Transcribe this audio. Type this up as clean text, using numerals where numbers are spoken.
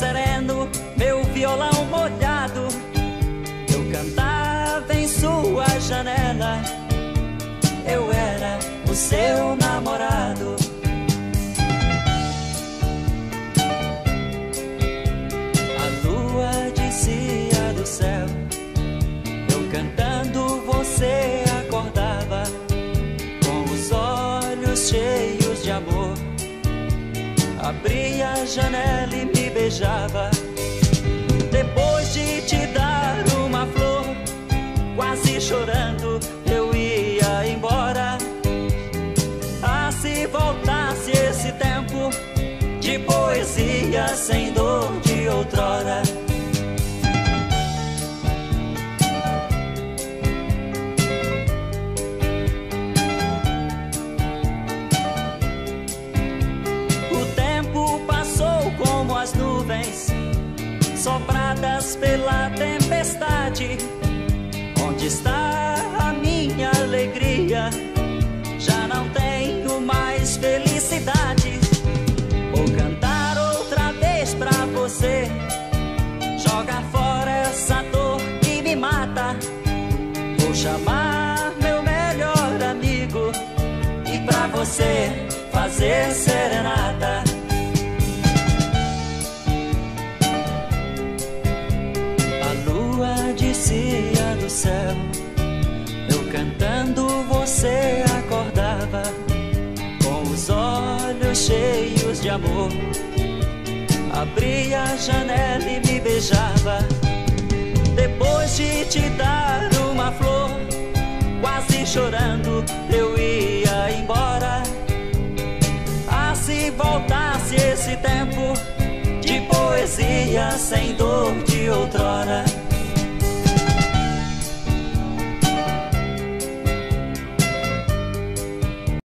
sereno, meu violão molhado, eu cantava em sua janela. Eu era o seu namorado. A lua descia do céu, eu cantando você acordava, com os olhos cheios de amor. Abria a janela e me beijava. Depois de te dar uma flor, quase chorando, eu ia embora. Ah, se voltasse esse tempo de poesia sem dor de outrora. As nuvens sopradas pela tempestade. Onde está a minha alegria? Já não tenho mais felicidade. Vou cantar outra vez pra você, jogar fora essa dor que me mata. Vou chamar meu melhor amigo e pra você fazer serenata. Descia do céu, eu cantando você acordava, com os olhos cheios de amor. Abria a janela e me beijava. Depois de te dar uma flor, quase chorando, eu ia embora. Ah, se voltasse esse tempo de poesia sem dor de outrora.